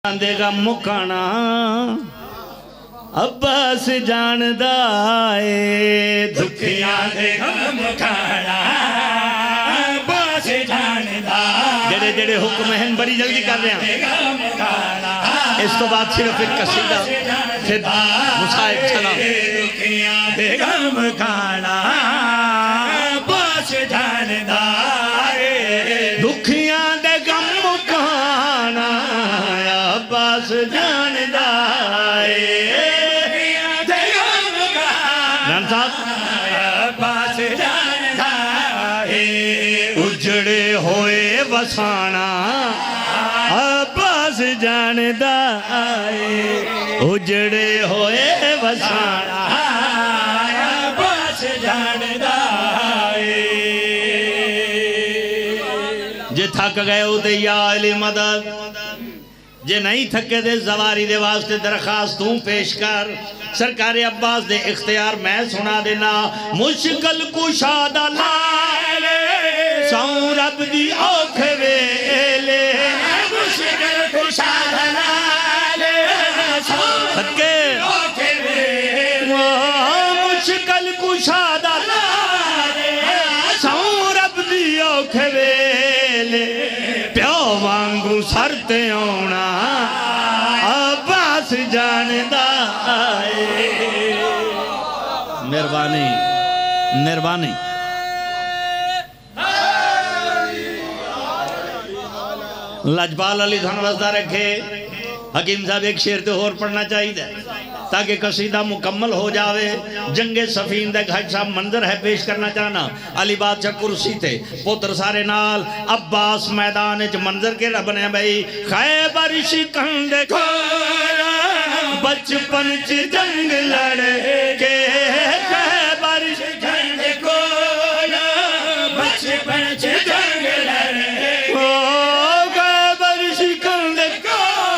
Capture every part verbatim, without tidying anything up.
देगा मुकाना अब्बास जानदा है दुखियां देगा मुकाना अब्बास जानदा जेड़े जेड़े हुक्म हैं बड़ी जल्दी कर रहे हैं। इस तो बाद सिर्फ एक कसीदा फिर मुसाहिब चला दुखियां देगा मुकाना अब्बास जानदा दुखियां देगा मुकाना अब्बास जानदा अब्बास जानदा उजड़े होए वसाना अब्बास जानदा उजड़े होए वसाना अब्बास जानदा जे थक गए उते या अली मदद जे नहीं थके दे जवारी दे वास्ते दरखास्त तू पेश कर सरकार अब्बास दे इख्तियार मैं सुना देना मुश्किल कुशादा लाले सौ रब दी औखे वेले मुश्किल कुशादा लाले सौ थके औखे वेले मुश्किल कुशादा लाले सौ रब दी औखे वेले प्यो वांगू सरते आना अब्बास जानदा मेहरबानी मेहरबानी लजपाल अली धनवसदा रखे हकीम साहब एक शेर तो होर पढ़ना चाहिए ताकि कसीदा मुकम्मल हो जावे। जंगे सफीन दे घाट साहब मंजर है पेश करना चाहना अली बादशाह कुर्सी थे पुत्र सारे नाल अब्बास मैदान च मंजर के रब ने भाई खैबर शिकंद को बचपन च जंग लड़े के खैबर शिकंद को बचपन च जंग लड़े ओ खैबर शिकंद को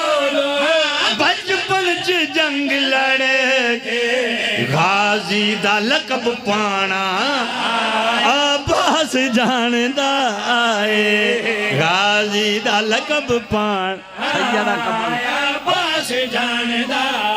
बचपन च जंग लड़े गाजी दा लकब पाना अब्बास जानदा है गाजी दा लकब पान अब्बास जानदा